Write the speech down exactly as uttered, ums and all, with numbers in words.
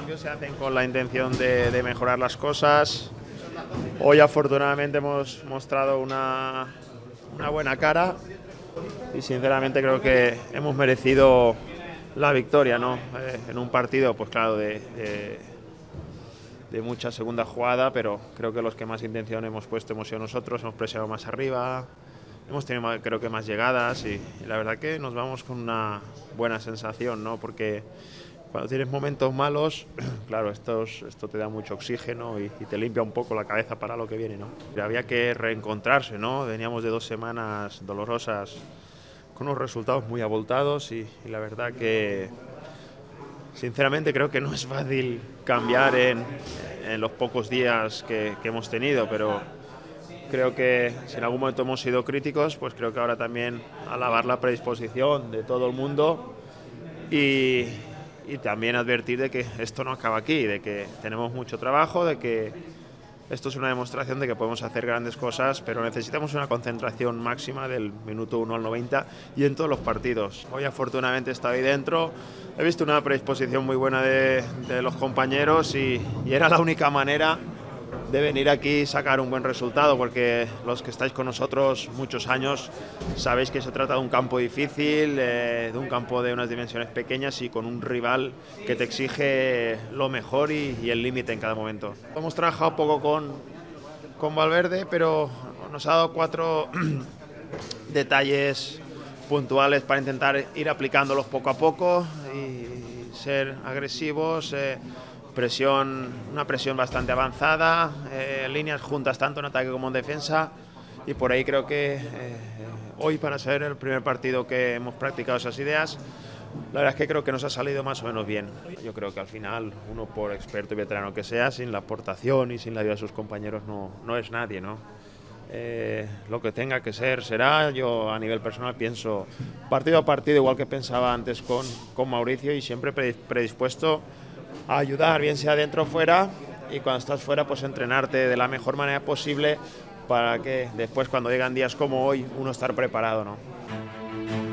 cambios se hacen con la intención de, de mejorar las cosas. Hoy afortunadamente hemos mostrado una, una buena cara y sinceramente creo que hemos merecido la victoria, ¿no? Eh, en un partido, pues claro, de, de, de mucha segunda jugada, pero creo que los que más intención hemos puesto hemos sido nosotros, hemos presionado más arriba, hemos tenido más, creo que más llegadas y, y la verdad que nos vamos con una buena sensación, ¿no? Porque cuando tienes momentos malos, claro, estos, esto te da mucho oxígeno y, y te limpia un poco la cabeza para lo que viene, ¿no? Pero había que reencontrarse, ¿no? Veníamos de dos semanas dolorosas con unos resultados muy abultados y, y la verdad que sinceramente creo que no es fácil cambiar en, en los pocos días que, que hemos tenido, pero creo que si en algún momento hemos sido críticos, pues creo que ahora también alabar la predisposición de todo el mundo y, y también advertir de que esto no acaba aquí, de que tenemos mucho trabajo, de que esto es una demostración de que podemos hacer grandes cosas, pero necesitamos una concentración máxima del minuto uno al noventa y en todos los partidos. Hoy afortunadamente he estado ahí dentro, he visto una predisposición muy buena de, de los compañeros y, y era la única manera de venir aquí y sacar un buen resultado, porque los que estáis con nosotros muchos años sabéis que se trata de un campo difícil, eh, de un campo de unas dimensiones pequeñas y con un rival que te exige lo mejor y, y el límite en cada momento. Hemos trabajado poco con, con Valverde, pero nos ha dado cuatro detalles puntuales para intentar ir aplicándolos poco a poco y ser agresivos. Eh, Presión, una presión bastante avanzada, eh, líneas juntas tanto en ataque como en defensa y por ahí creo que eh, hoy para ser el primer partido que hemos practicado esas ideas, la verdad es que creo que nos ha salido más o menos bien. Yo creo que al final uno por experto y veterano que sea, sin la aportación y sin la ayuda de sus compañeros no, no es nadie, ¿no? Eh, lo que tenga que ser será. Yo a nivel personal pienso partido a partido igual que pensaba antes con, con Mauricio y siempre predispuesto a ayudar, bien sea dentro o fuera, y cuando estás fuera pues entrenarte de la mejor manera posible para que después cuando llegan días como hoy uno estar preparado, ¿no?